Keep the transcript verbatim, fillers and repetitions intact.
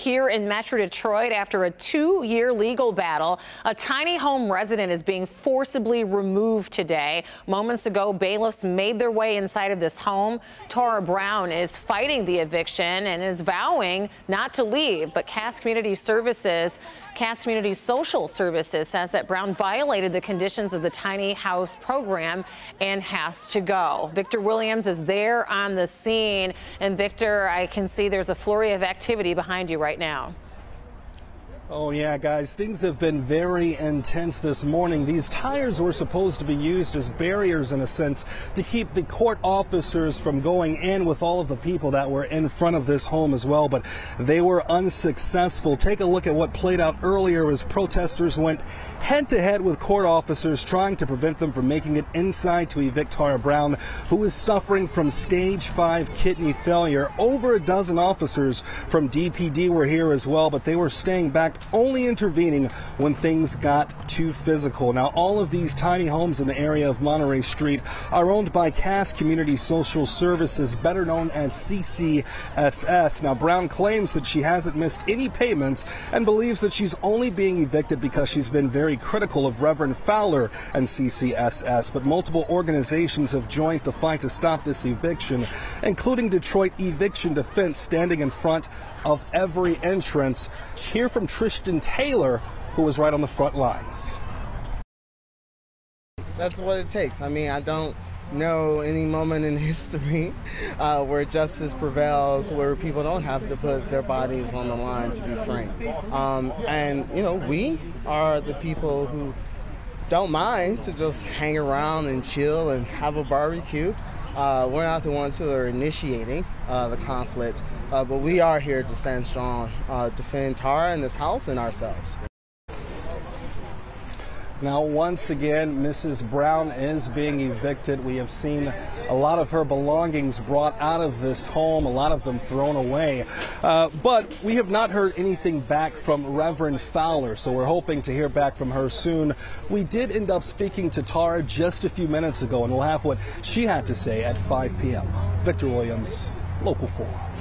here in Metro Detroit after a two-year legal battle. A tiny home resident is being forcibly removed today. Moments ago, bailiffs made their way inside of this home. Taura Brown is fighting the eviction and is vowing not to leave, but Cass Community Services, Cass Community Social Services says that Brown violated the conditions of the tiny house program and has to go. Victor Williams is there on the scene. And Victor, I can see there's a flurry of activity behind you right now. Oh yeah, guys, things have been very intense this morning. These tires were supposed to be used as barriers in a sense to keep the court officers from going in with all of the people that were in front of this home as well, but they were unsuccessful. Take a look at what played out earlier as protesters went head to head with court officers trying to prevent them from making it inside to evict Taura Brown, who is suffering from stage five kidney failure. Over a dozen officers from D P D were here as well, but they were staying back, only intervening when things got too physical. Now, all of these tiny homes in the area of Monterey Street are owned by Cass Community Social Services, better known as C C S S. Now, Brown claims that she hasn't missed any payments and believes that she's only being evicted because she's been very critical of Reverend Fowler and C C S S. But multiple organizations have joined the fight to stop this eviction, including Detroit Eviction Defense, standing in front of every entrance. Hear from Tristan Taylor, who was right on the front lines. That's what it takes. I mean, I don't know any moment in history uh, where justice prevails, where people don't have to put their bodies on the line to be frank. Um, and, you know, we are the people who don't mind to just hang around and chill and have a barbecue. Uh, we're not the ones who are initiating uh, the conflict, uh, but we are here to stand strong, uh, defend Taura and this house and ourselves. Now, once again, Missus Brown is being evicted. We have seen a lot of her belongings brought out of this home, a lot of them thrown away. Uh, but we have not heard anything back from Reverend Fowler, so we're hoping to hear back from her soon. We did end up speaking to Taura just a few minutes ago, and we'll have what she had to say at five p m Victor Williams, Local four.